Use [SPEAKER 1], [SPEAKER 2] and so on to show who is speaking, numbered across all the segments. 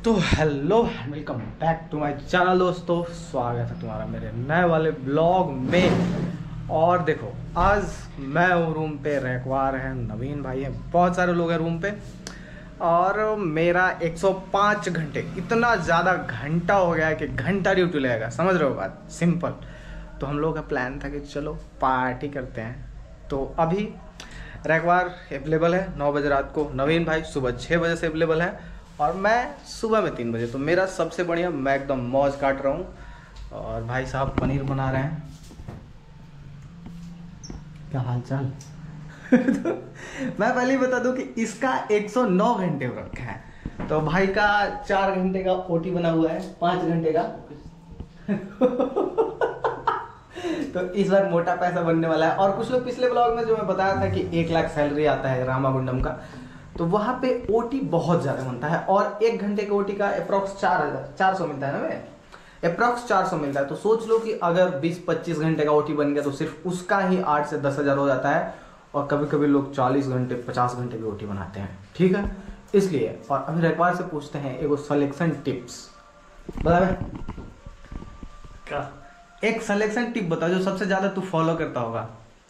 [SPEAKER 1] तो hello welcome back to my channel दोस्तों, स्वागत है तुम्हारा मेरे नए वाले ब्लॉग में। और देखो आज मैं हूँ रूम पे, रैकवार है, नवीन भाई है, बहुत सारे लोग हैं रूम पे। और मेरा 105 घंटे, इतना ज़्यादा घंटा हो गया है कि घंटा ड्यूटी लगेगा, समझ रहे हो बात, सिंपल। तो हम लोग का प्लान था कि चलो पार्टी करते हैं। तो अभी रैकवार अवेलेबल है 9 बजे रात को, नवीन भाई सुबह 6 बजे से अवेलेबल है और मैं सुबह में 3 बजे। तो मेरा सबसे बढ़िया, मैं एकदम मौज काट रहा हूँ। और भाई साहब पनीर बना रहे हैं। क्या हाल चाल? तो मैं पहले ही बता दूं कि इसका 109 घंटे हो रखा है। तो भाई का 4 घंटे का ओटी बना हुआ है, 5 घंटे का। तो इस बार मोटा पैसा बनने वाला है। और कुछ लोग पिछले ब्लॉग में जो मैं बताया था कि 1 लाख सैलरी आता है रामागुंडम का, तो वहाँ पे ओटी बहुत ज़्यादा बनता है। और 1 घंटे के ओटी का अप्रॉक्स 400 मिलता है ना भाई, अप्रॉक्स 400 मिलता है। तो सोच लो कि अगर 20-25 घंटे का ओटी बन गया तो सिर्फ उसका ही 8 से 10 हज़ार हो जाता है। और कभी कभी लोग 40 घंटे 50 घंटे की ओटी बनाते हैं, ठीक है, इसलिए। और अभी रैकवार से पूछते हैं एगो सिलेक्शन टिप्स, बता क्या एक सिलेक्शन टिप बता जो सबसे ज़्यादा तू फॉलो करता होगा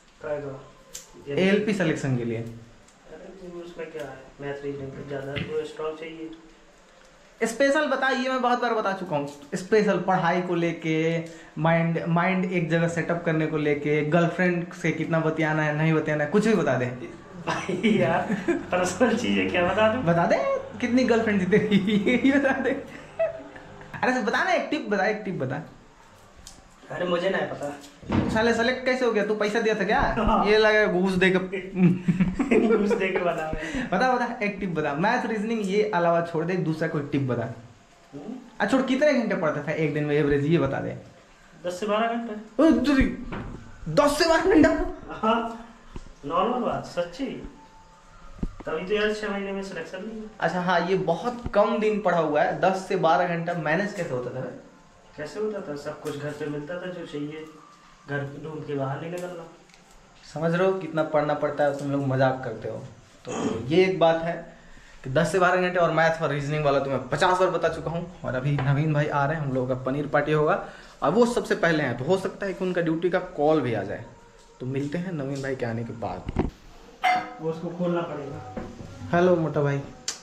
[SPEAKER 1] एएलपी सिलेक्शन के लिए।
[SPEAKER 2] उसमें क्या है, मैथ रीजनिंग ज्यादा वो स्ट्रांग चाहिए।
[SPEAKER 1] स्पेशल बता, ये मैं बहुत बार बता चुका हूँ। स्पेशल पढ़ाई को लेके, माइंड एक जगह सेटअप करने को लेके, गर्लफ्रेंड से कितना बतियाना है नहीं बतियाना है, कुछ भी बता दे
[SPEAKER 2] भाई यार पर्सनल चीज है, क्या बता दूं? बता
[SPEAKER 1] दे कितनी गर्लफ्रेंड थी तेरी, ये बता दे। अरे बता ना, एक टिप बता, एक टिप बता।
[SPEAKER 2] अरे मुझे नहीं पता।
[SPEAKER 1] साले सेलेक्ट कैसे हो गया? तू पैसा दिया था क्या? ये लगा घूस दे के
[SPEAKER 2] घूस दे के बता।
[SPEAKER 1] बता एक टिप बता। मैथ रीजनिंग ये अलावा छोड़ दे, दूसरा कोई टिप बता। अच्छा छोड़, कितने घंटे पढ़ता था एक दिन में एवरेज, ये बता दे।
[SPEAKER 2] 10 से 12 घंटे।
[SPEAKER 1] 10 से 12 घंटा?
[SPEAKER 2] नॉर्मल बात, सच्ची। तभी तो यार 6 महीने में सिलेक्शन नहीं।
[SPEAKER 1] अच्छा हाँ, ये बहुत कम दिन पढ़ा हुआ है। 10 से 12 घंटा मैनेज कैसे होता था?
[SPEAKER 2] कैसे होता था? सब कुछ घर पे मिलता था जो चाहिए, घर ढूंढ के बाहर नहीं निकलना।
[SPEAKER 1] समझ रहे हो कितना पढ़ना पड़ता है? तुम लोग मजाक करते हो। तो ये एक बात है कि 10 से 12 घंटे। और मैथ और रीजनिंग वाला तो मैं 50 बार बता चुका हूँ। और अभी नवीन भाई आ रहे हैं, हम लोगों का पनीर पार्टी होगा और वो सबसे पहले हैं। तो हो सकता है कि उनका ड्यूटी का कॉल भी आ जाए। तो मिलते हैं नवीन भाई के आने के बाद।
[SPEAKER 2] वो उसको खोलना पड़ेगा।
[SPEAKER 1] हेलो मोटा भाई,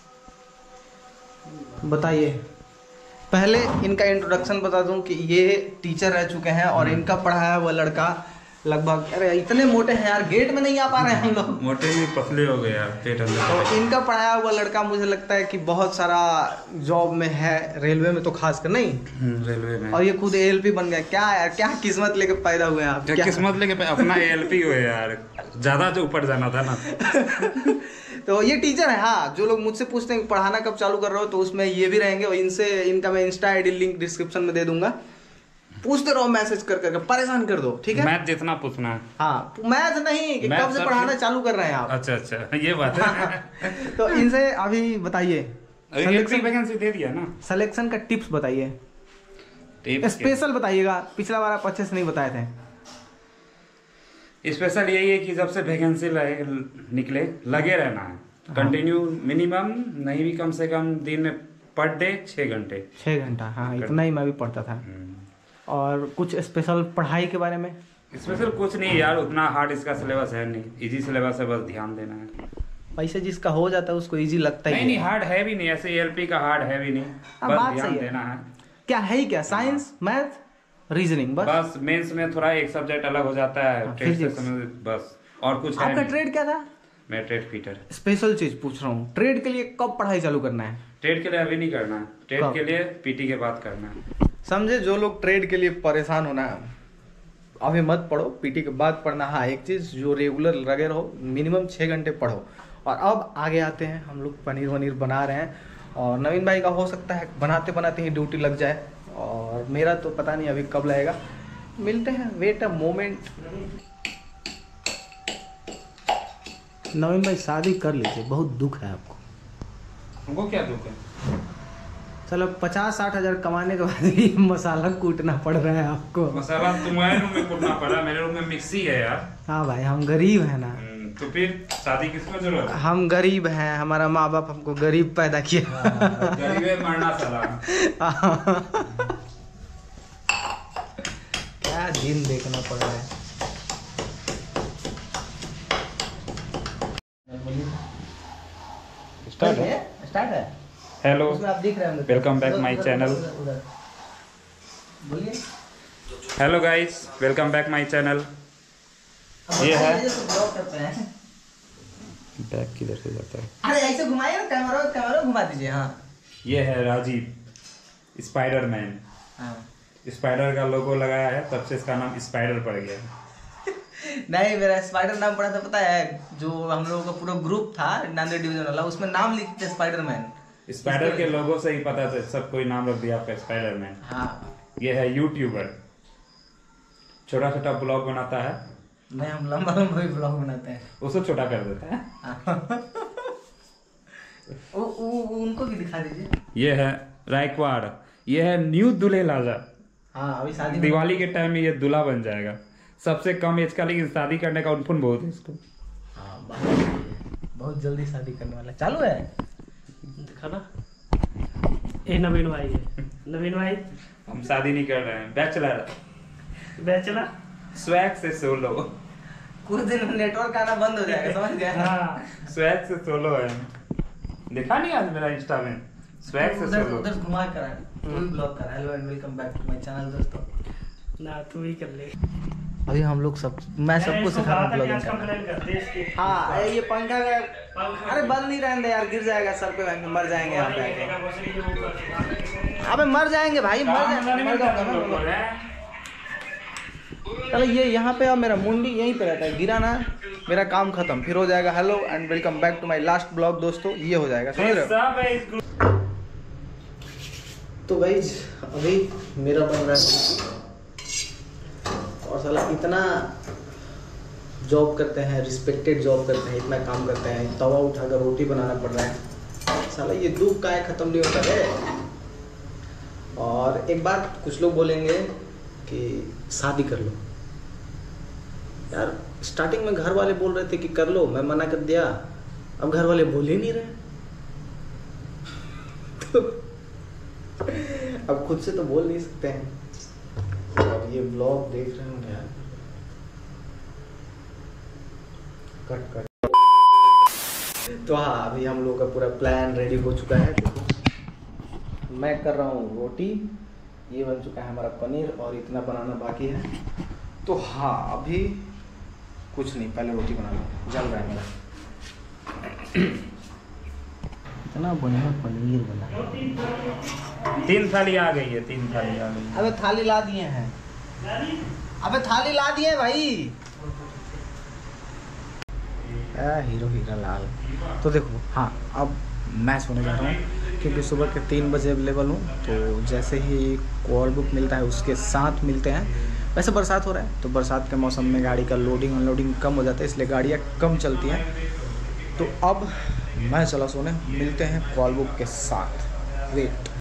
[SPEAKER 1] बताइए। पहले इनका इंट्रोडक्शन बता दूं कि ये टीचर रह चुके हैं और इनका पढ़ाया हुआ लड़का लगभग, अरे इतने मोटे हैं यार, गेट में नहीं आ पा रहे हैं हम लोग।
[SPEAKER 3] मोटे नहीं, पतले हो गए यार, पेट अंदर।
[SPEAKER 1] तो इनका पढ़ाया हुआ लड़का मुझे लगता है कि बहुत सारा जॉब में है, रेलवे में तो खासकर नहीं,
[SPEAKER 3] रेलवे में।
[SPEAKER 1] और ये खुद एएलपी बन गया। क्या यार, क्या किस्मत लेके पैदा हुए आप?
[SPEAKER 3] क्या किस्मत लेके अपना एएलपी हुए यार, ज्यादा जो ऊपर जाना था ना।
[SPEAKER 1] तो ये टीचर है। हाँ, जो लोग मुझसे पूछते हैं पढ़ाना कब चालू कर रहे हो, तो उसमें ये भी रहेंगे। और इनका मैं इंस्टा आईडी लिंक डिस्क्रिप्शन में दे दूंगा। पूछते रहो, मैसेज कर करके परेशान कर दो, ठीक है?
[SPEAKER 3] मैथ जितना पूछना है।
[SPEAKER 1] हाँ, मैथ नहीं कि कब से पढ़ाना चालू कर रहे हैं आप।
[SPEAKER 3] अच्छा ये बात है।
[SPEAKER 1] तो इनसे अभी बताइए,
[SPEAKER 3] वैकेंसी दे दिया ना,
[SPEAKER 1] सिलेक्शन का टिप्स बताइए, स्पेशल बताइएगा। पिछला बार आप अच्छे से नहीं बताए थे।
[SPEAKER 3] स्पेशल यही है कि जब से वैकेंसी निकले लगे रहना है कंटिन्यू, मिनिमम नहीं भी कम से कम दिन में पर डे 6 घंटे।
[SPEAKER 1] 6 घंटा, हाँ इतना ही मैं भी पढ़ता था। और कुछ स्पेशल पढ़ाई के बारे में?
[SPEAKER 3] स्पेशल कुछ नहीं यार, उतना हार्ड इसका सिलेबस है नहीं, इजी सिलेबस है, बस ध्यान देना है।
[SPEAKER 1] पैसे जिसका हो जाता है उसको इजी लगता ही
[SPEAKER 3] नहीं हार्ड है भी नहीं, ऐसे एएलपी का हार्ड है भी नहीं, बस ध्यान देना है।
[SPEAKER 1] क्या है ही क्या, साइंस मैथ रीजनिंग बस
[SPEAKER 3] मेंस में थोड़ा एक सब्जेक्ट अलग हो जाता है, ट्रेड से बस, और कुछ है।
[SPEAKER 1] आपका ट्रेड क्या था?
[SPEAKER 3] मैं ट्रेड फिटर।
[SPEAKER 1] स्पेशल चीज पूछ रहा हूँ, ट्रेड के लिए कब पढ़ाई चालू करना है?
[SPEAKER 3] ट्रेड के लिए अभी नहीं करना है, ट्रेड के लिए पीटी के बाद करना है।
[SPEAKER 1] समझे? जो लोग ट्रेड के लिए परेशान होना है अभी मत पढ़ो, पीटी के बाद पढ़ना। हाँ एक चीज, जो रेगुलर लगे रहो, मिनिमम 6 घंटे पढ़ो। और अब आगे आते हैं, हम लोग पनीर वनीर बना रहे हैं। और नवीन भाई का हो सकता है बनाते बनाते ही ड्यूटी लग जाए, और मेरा तो पता नहीं अभी कब लगेगा। मिलते हैं, वेट अ मोमेंट। नवीन भाई शादी कर लीजिए, बहुत दुख है आपको।
[SPEAKER 3] हमको क्या दुख है?
[SPEAKER 1] चलो 50-60 हज़ार कमाने के बाद ही मसाला कूटना पड़ रहा है आपको।
[SPEAKER 3] मसाला तुम्हारे रूम में कूटना पड़ा, मेरे रूम में मिक्सी है यार।
[SPEAKER 1] हाँ भाई, हम गरीब है ना।
[SPEAKER 3] तो फिर शादी किसको जरूरत है?
[SPEAKER 1] हम गरीब हैं, हमारा माँ बाप हमको गरीब पैदा किया।
[SPEAKER 3] गरीबे मरना साला।
[SPEAKER 1] क्या दिन देखना पड़ रहा है। स्टार्ट है।
[SPEAKER 3] हेलो,
[SPEAKER 1] उसमें आप दिख रहे हैं।
[SPEAKER 3] Welcome back my channel.
[SPEAKER 1] बोलिए।
[SPEAKER 3] Hello guys, welcome back my channel. ये है
[SPEAKER 1] ब्लॉग करते हैं।
[SPEAKER 3] बैक किधर से जाता है?
[SPEAKER 1] अरे ऐसे घुमाइए ना, कैमरा घुमा दीजिए। हाँ,
[SPEAKER 3] ये है राजीव स्पाइडरमैन।
[SPEAKER 1] हाँ।
[SPEAKER 3] स्पाइडर का लोगो लगाया है, तब से इसका नाम स्पाइडर पड़ गया।
[SPEAKER 1] नहीं, मेरा स्पाइडर नाम पड़ा था, पता है? जो हम लोगों का पूरा ग्रुप था 99 डिवीजन वाला, उसमें नाम लिखते स्पाइडरमैन।
[SPEAKER 3] स्पाइडर के लोगो से ही पता था, सब कोई नाम रख दिया आपका स्पाइडरमैन।
[SPEAKER 1] हाँ। ये
[SPEAKER 3] ये है यूट्यूबर, छोटा छोटा ब्लॉग बनाता है।
[SPEAKER 1] नहीं, हम लंबा भी ब्लॉग बनाते हैं।
[SPEAKER 3] उसको छोटा कर देता है।
[SPEAKER 1] उनको भी दिखा दीजिए।
[SPEAKER 3] ये है रायकवाड़, ये है न्यू दूल्हे लाजा।
[SPEAKER 1] हाँ, अभी शादी
[SPEAKER 3] दिवाली के टाइम में ये दूल्हा बन जाएगा। सबसे कम एज का, लेकिन शादी करने का उनफुन बहुत है इसको।
[SPEAKER 1] हाँ, बहुत जल्दी शादी करने वाला। चालू है
[SPEAKER 2] दिखा ना। ए नवीन भाई है। नवीन भाई,
[SPEAKER 3] हम शादी नहीं कर रहे हैं, बैचलर।
[SPEAKER 2] बैचलर
[SPEAKER 3] स्वैग से सोलो।
[SPEAKER 1] कुछ दिन में नेटवर्क आना बंद हो जाएगा, समझ गए?
[SPEAKER 2] हाँ।
[SPEAKER 3] स्वैग से सोलो है। देखा नहीं आज मेरा इंस्टा में? स्वैग से सोलो।
[SPEAKER 1] उधर घुमा कर आए, कोई ब्लॉग कर। Hello and welcome back to my channel दोस्तों।
[SPEAKER 2] ना तू ही कर ले।
[SPEAKER 1] अभी हम लोग मैं सबको सिखा रहा हूँ ब्लॉगिंग करना।
[SPEAKER 2] कंप्लेन कर देश की।
[SPEAKER 1] हाँ, ये पंखा का। अरे बंद नहीं रहने दे यार, गिर जाएगा सर पे, मर जाएंगे यहाँ पे। अबे मर जाएंगे भाई, मर जाएंगे। चलो, ये यहाँ पे, अब मेरा मुंडी यहीं पे रहता है, गिरा ना मेरा काम खत्म, फिर हो जाएगा। Hello and welcome back to my last blog दोस्तों, ये हो जाएगा, समझ रहे हो? तो गाइस, अभी मेरा बन रहा है और साला इतना जॉब करते हैं, रिस्पेक्टेड जॉब करते हैं, इतना काम करते हैं, तवा उठाकर रोटी बनाना पड़ रहा है। साला ये दुख काहे खत्म नहीं होता है। और एक बात कुछ लोग बोलेंगे कि शादी कर लो यार। स्टार्टिंग में घर वाले बोल रहे थे कि कर लो, मैं मना कर दिया, अब घर वाले बोल ही नहीं रहे। तो अब खुद से तो बोल नहीं सकते हैं। और ये ब्लॉग देख रहे होंगे यार, कट। तो हाँ, अभी हम लोग का पूरा प्लान रेडी हो चुका है। देखो, मैं कर रहा हूँ रोटी, ये बन चुका है हमारा पनीर, और इतना बनाना बाकी है। तो हाँ, अभी कुछ नहीं, पहले रोटी बना लो, जल रहा है मेरा। इतना बढ़िया पनीर बना।
[SPEAKER 3] 3 थाली आ गई है, 3 थाली आ गई।
[SPEAKER 1] अबे थाली ला दिए हैं, अबे थाली ला दिए भाई। हीरो हीरा लाल। तो देखो, हाँ, अब मैं सोने जा रहा हूँ क्योंकि सुबह के 3 बजे अवेलेबल हूँ। तो जैसे ही कॉल बुक मिलता है उसके साथ मिलते हैं। वैसे बरसात हो रहा है, तो बरसात के मौसम में गाड़ी का लोडिंग अनलोडिंग कम हो जाता है, इसलिए गाड़ियाँ कम चलती हैं। तो अब मैं चला सोने, मिलते हैं कॉल बुक के साथ। वेट।